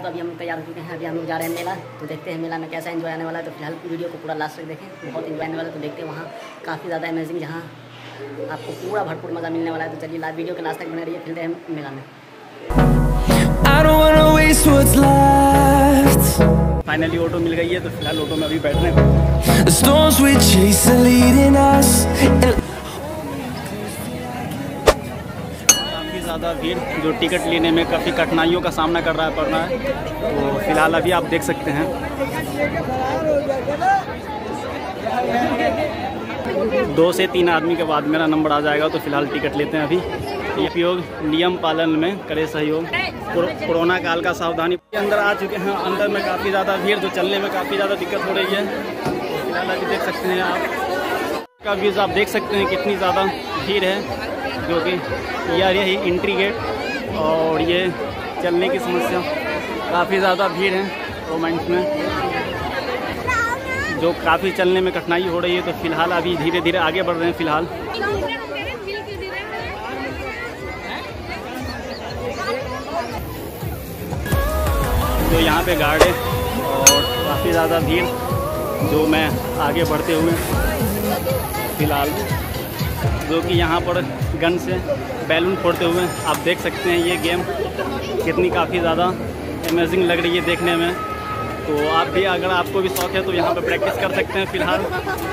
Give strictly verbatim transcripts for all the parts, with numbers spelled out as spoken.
तो अभी हम तैयार हो चुके हैं। अभी हम लोग जा रहे हैं मेला, तो देखते हैं मेला में कैसा एंजॉय आने वाला है। तो फिलहाल वीडियो को पूरा लास्ट तक देखें, बहुत एंजॉय आने वाला है। तो देखते हैं वहाँ काफ़ी ज़्यादा अमेजिंग, जहाँ आपको पूरा भरपूर मज़ा मिलने वाला है। तो चलिए लाइव वीडियो के लास्ट तक बने रहिए, फिर हम मेला में। फाइनली ऑटो मिल गई है, तो फिलहाल ऑटो में अभी बैठ रहे हैं। काफ़ी ज़्यादा भीड़, जो टिकट लेने में काफ़ी कठिनाइयों का सामना कर रहा है पड़ रहा है। तो फिलहाल अभी आप देख सकते हैं दो से तीन आदमी के बाद मेरा नंबर आ जाएगा। तो फिलहाल टिकट लेते हैं अभी। उपयोग नियम पालन में करे सहयोग, कोरोना काल का सावधानी। अंदर आ चुके हैं, अंदर में काफ़ी ज़्यादा भीड़, जो चलने में काफ़ी ज़्यादा दिक्कत हो रही है। तो फिलहाल अभी देख सकते हैं आप का व्यूज़, आप देख सकते हैं कितनी ज़्यादा भीड़ है। जो कि यार यही एंट्री गेट, और ये चलने की समस्या, काफ़ी ज़्यादा भीड़ है रोमांस में, जो काफ़ी चलने में कठिनाई हो रही है। तो फिलहाल अभी धीरे धीरे आगे बढ़ रहे हैं। फिलहाल तो यहाँ पे गार्ड है और काफ़ी ज़्यादा भीड़, जो मैं आगे बढ़ते हुए फिलहाल जो कि यहाँ पर गन से बैलून फोड़ते हुए आप देख सकते हैं। ये गेम कितनी काफ़ी ज़्यादा अमेजिंग लग रही है देखने में। तो आप भी, अगर आपको भी शौक है, तो यहाँ पे प्रैक्टिस कर सकते हैं। फिलहाल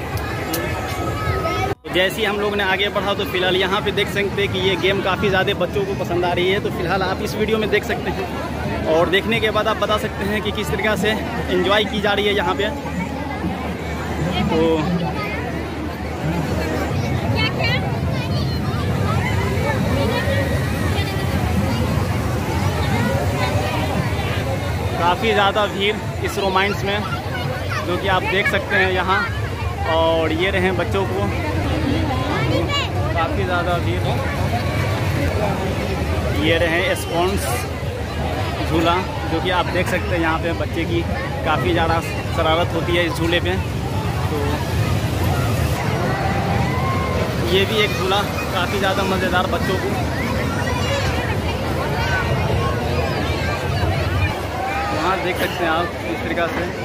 जैसे ही हम लोग ने आगे बढ़ा, तो फिलहाल यहाँ पे देख सकते हैं कि ये गेम काफ़ी ज़्यादा बच्चों को पसंद आ रही है। तो फिलहाल आप इस वीडियो में देख सकते हैं, और देखने के बाद आप बता सकते हैं कि किस तरीक़ा से एंजॉय की जा रही है यहाँ पे। तो काफ़ी ज़्यादा भीड़ इस रोमांस में, जो कि आप देख सकते हैं यहाँ। और ये रहे बच्चों को, काफ़ी ज़्यादा भीड़। ये रहे स्पॉन्स झूला, जो कि आप देख सकते हैं यहाँ पे बच्चे की काफ़ी ज़्यादा शरारत होती है इस झूले पे। तो ये भी एक झूला काफ़ी ज़्यादा मज़ेदार बच्चों को। वहाँ देख सकते हैं आप इस तरीक़ा से।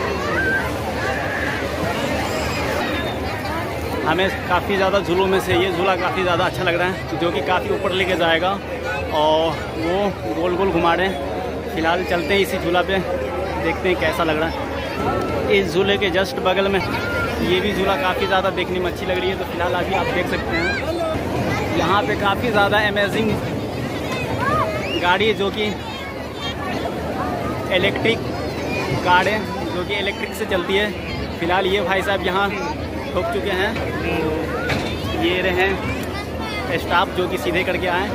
हमें काफ़ी ज़्यादा झूलों में से ये झूला काफ़ी ज़्यादा अच्छा लग रहा है, जो कि काफ़ी ऊपर लेके जाएगा और वो गोल गोल घुमा रहे हैं। फिलहाल चलते हैं इसी झूला पे, देखते हैं कैसा लग रहा है। इस झूले के जस्ट बगल में ये भी झूला काफ़ी ज़्यादा देखने में अच्छी लग रही है। तो फिलहाल अभी आप देख सकते हैं यहाँ पे काफ़ी ज़्यादा अमेजिंग गाड़ी, जो कि इलेक्ट्रिक कार है, जो कि इलेक्ट्रिक से चलती है। फिलहाल ये भाई साहब यहाँ ठोक चुके हैं। तो ये रहे स्टाफ, जो कि सीधे करके आए।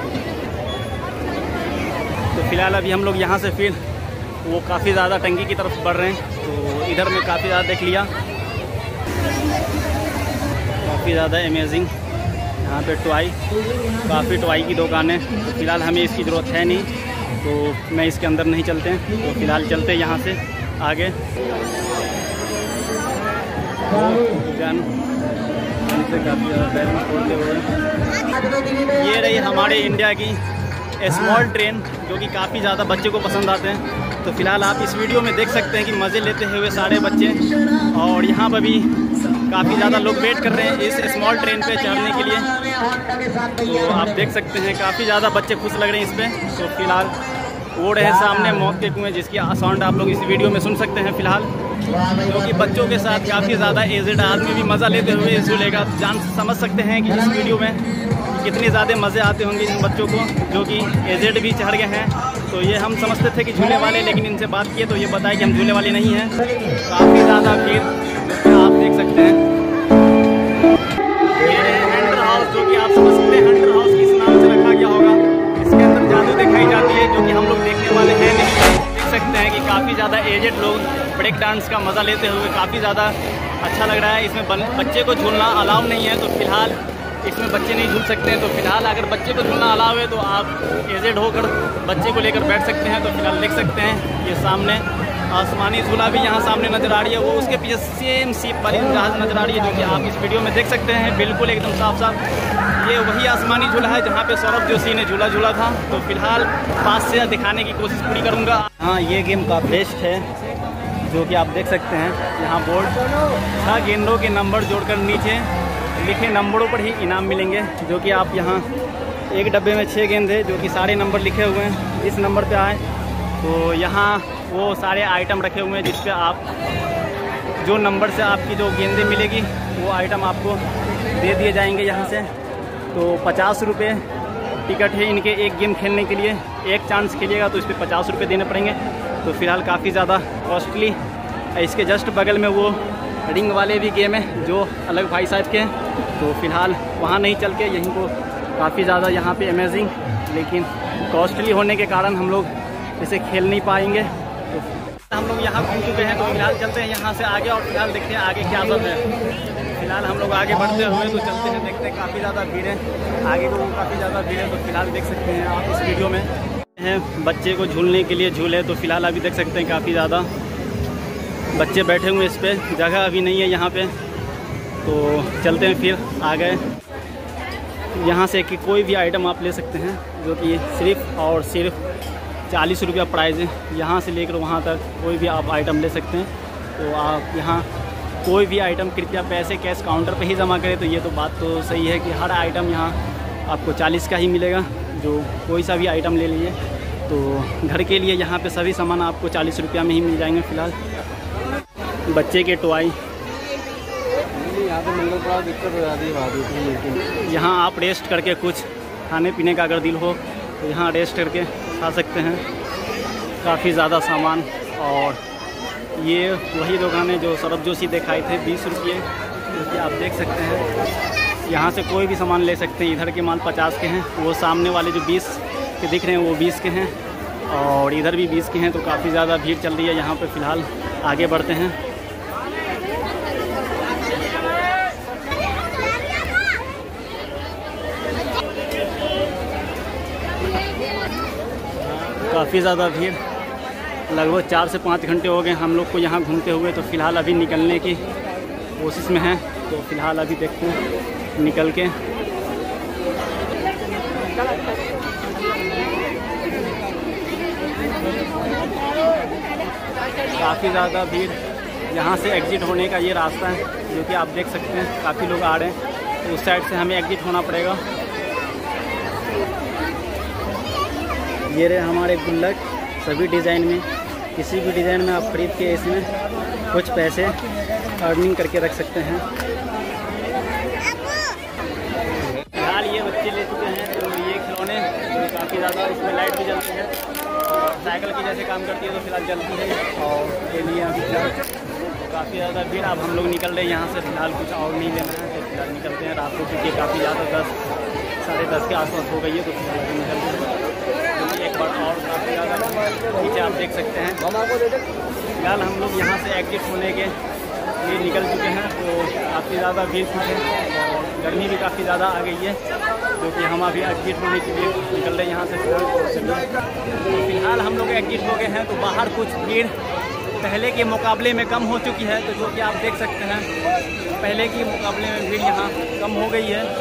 तो फिलहाल अभी हम लोग यहाँ से फिर वो काफ़ी ज़्यादा टंकी की तरफ बढ़ रहे हैं। तो इधर में काफ़ी ज़्यादा देख लिया, काफ़ी ज़्यादा अमेजिंग यहाँ पे टॉय, काफ़ी टॉय की दुकानें। तो फिलहाल हमें इसकी ज़रूरत है नहीं, तो मैं इसके अंदर नहीं चलते हैं। तो फिलहाल चलते हैं यहाँ से आगे। गन से काफ़ी ज़्यादा बैलून फोड़ते हुए। ये रही हमारे इंडिया की स्मॉल ट्रेन, जो कि काफ़ी ज़्यादा बच्चे को पसंद आते हैं। तो फिलहाल आप इस वीडियो में देख सकते हैं कि मज़े लेते हुए सारे बच्चे, और यहाँ पर भी काफ़ी ज़्यादा लोग वेट कर रहे हैं इस स्मॉल ट्रेन पे चढ़ने के लिए। तो आप देख सकते हैं काफ़ी ज़्यादा बच्चे खुश लग रहे हैं इस पर। तो फिलहाल वो रहे सामने मौत के कुएँ, जिसकी साउंड आप लोग इस वीडियो में सुन सकते हैं। फिलहाल क्योंकि बच्चों के साथ काफ़ी ज़्यादा एजेड आदमी भी मज़ा लेते हुए इस झूले का जान समझ सकते हैं कि इस वीडियो में कितने ज़्यादा मज़े आते होंगे इन बच्चों को, जो कि एजेड भी चढ़ गए हैं। तो ये हम समझते थे कि झूले वाले, लेकिन इनसे बात किए तो ये बताया कि हम झूले वाले नहीं हैं। काफ़ी ज़्यादा भीड़ आप देख सकते हैं। ये है हंटर हाउस, जो कि आप समझ सकते हैं हंटर हाउस किस नाम से रखा गया होगा। इसके अंदर जादू दिखाई जाती है, जो कि हम लोग देखने वाले हैं नहीं। देख सकते हैं कि काफ़ी ज़्यादा एजेड लोग ब्रेक डांस का मज़ा लेते हुए, काफ़ी ज़्यादा अच्छा लग रहा है। इसमें बच्चे को झूलना अलाउ नहीं है, तो फिलहाल इसमें बच्चे नहीं झूल सकते हैं। तो फिलहाल अगर बच्चे को झूलना अलाउ है, तो आप एजेड होकर बच्चे को लेकर बैठ सकते हैं। तो फिलहाल देख सकते हैं ये सामने आसमानी झूला भी यहाँ सामने नज़र आ रही है, वो उसके पीछे सेम सीप वाली जहाज़ नज़र आ रही है, जो कि आप इस वीडियो में देख सकते हैं बिल्कुल एकदम साफ साफ। ये वही आसमानी झूला है जहाँ पे सौरभ जोशी ने झूला झूला था। तो फिलहाल पास से दिखाने की कोशिश पूरी करूँगा। हाँ, ये गेम का बेस्ट है, जो कि आप देख सकते हैं यहाँ बोर्ड छह गेंदों के नंबर जोड़कर नीचे लिखे नंबरों पर ही इनाम मिलेंगे, जो कि आप यहाँ एक डब्बे में छः गेंद है, जो कि सारे नंबर लिखे हुए हैं। जिस नंबर पे आए तो यहाँ वो सारे आइटम रखे हुए हैं, जिस पे आप जो नंबर से आपकी जो गेंदें मिलेगी वो आइटम आपको दे दिए जाएंगे यहाँ से। तो पचास रुपये टिकट है इनके एक गेम खेलने के लिए। एक चांस खेलिएगा तो इस पर पचास रुपये देने पड़ेंगे। तो फिलहाल काफ़ी ज़्यादा कॉस्टली। इसके जस्ट बगल में वो रिंग वाले भी गेम है जो अलग भाई साहब के हैं। तो फिलहाल वहाँ नहीं चल के यहीं को काफ़ी ज़्यादा यहाँ पे अमेजिंग, लेकिन कॉस्टली होने के कारण हम लोग इसे खेल नहीं पाएंगे। तो हम लोग यहाँ घूम चुके हैं, तो फिलहाल चलते हैं यहाँ से आगे और फिलहाल देखते हैं आगे क्या सब है। फिलहाल हम लोग आगे बढ़ते हुए तो चलते हैं, देखते हैं काफ़ी ज़्यादा भीड़ है आगे को, काफ़ी ज़्यादा भीड़ है। तो फिलहाल देख सकते हैं आप इस वीडियो में हैं बच्चे को झूलने के लिए झूले। तो फिलहाल अभी देख सकते हैं काफ़ी ज़्यादा बच्चे बैठे हुए इस पर, जगह अभी नहीं है यहाँ पे। तो चलते हैं फिर आगे। यहाँ से कि कोई भी आइटम आप ले सकते हैं, जो कि सिर्फ और सिर्फ चालीस रुपया प्राइस है। यहाँ से लेकर वहाँ तक कोई भी आप आइटम ले सकते हैं। तो आप यहाँ कोई भी आइटम कृपया पैसे कैश काउंटर पे ही जमा करें। तो ये तो बात तो सही है कि हर आइटम यहाँ आपको चालीस का ही मिलेगा, जो कोई सा भी आइटम ले लीजिए। तो घर के लिए यहाँ पे सभी सामान आपको चालीस रुपया में ही मिल जाएंगे। फ़िलहाल बच्चे के टॉय यहाँ पे मिलने का दिक्कत हो जाती है बात। यहाँ आप रेस्ट करके कुछ खाने पीने का अगर दिल हो तो यहाँ रेस्ट करके खा सकते हैं। काफ़ी ज़्यादा सामान, और ये वही दुकान है जो सौरभ जोशी दिखाए थे बीस रुपये, जो कि आप देख सकते हैं। यहाँ से कोई भी सामान ले सकते हैं। इधर के माल पचास के हैं, वो सामने वाले जो बीस के दिख रहे हैं वो बीस के हैं, और इधर भी बीस के हैं। तो काफ़ी ज़्यादा भीड़ चल रही है यहाँ पर। फ़िलहाल आगे बढ़ते हैं। काफ़ी ज़्यादा भीड़, लगभग चार से पाँच घंटे हो गए हम लोग को यहाँ घूमते हुए। तो फ़िलहाल अभी निकलने की कोशिश में हैं। तो फ़िलहाल अभी देखते हैं निकल के। काफ़ी ज़्यादा भीड़। यहाँ से एग्ज़िट होने का ये रास्ता है, जो कि आप देख सकते हैं काफ़ी लोग आ रहे हैं। तो उस साइड से हमें एग्ज़िट होना पड़ेगा। ये रहे हमारे गुल्लक, सभी डिज़ाइन में, किसी भी डिज़ाइन में आप खरीद के इसमें कुछ पैसे अर्निंग करके रख सकते हैं। फिलहाल ये बच्चे ले चुके हैं। तो ये खिलौने तो काफ़ी ज़्यादा, इसमें लाइट भी जलती है और साइकिल की जैसे काम करती है। तो फिलहाल जलती है और ये लिए अभी काफ़ी ज़्यादा भीड़। अब हम लोग निकल रहे हैं यहाँ से। फिलहाल कुछ और नहीं लेना है, तो फिलहाल निकलते हैं। रात को क्योंकि काफ़ी ज़्यादा दस साढ़े दस के आसपास हो गई है। तो फिलहाल अभी निकलते हैं। एक बार और काफ़ी ज़्यादा नीचे आप देख सकते हैं। फिलहाल हम लोग यहाँ से एग्जिट होने के लिए निकल चुके हैं। तो काफ़ी ज़्यादा भीड़ है और गर्मी भी काफ़ी ज़्यादा आ गई है, जो कि हम अभी एग्जिट होने के लिए निकल रहे हैं यहाँ से। फिलहाल तो फिलहाल हम लोग एग्जिट हो गए हैं। तो बाहर कुछ भीड़ पहले के मुकाबले में कम हो चुकी है। तो जो कि आप देख सकते हैं पहले के मुकाबले में भीड़ यहाँ कम हो गई है।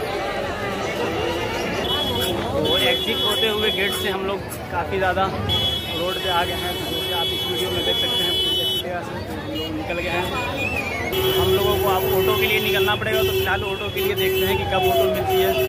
तो एग्जिट होते हुए गेट से हम लोग काफ़ी ज़्यादा रोड पे आ गए हैं। तो जैसे आप इस वीडियो में देख सकते हैं पूरी अच्छी जगह से हम लोग निकल गए हैं। हम लोगों को अब ऑटो के लिए निकलना पड़ेगा। तो फिलहाल ऑटो के लिए देखते हैं कि कब ऑटो मिलती है।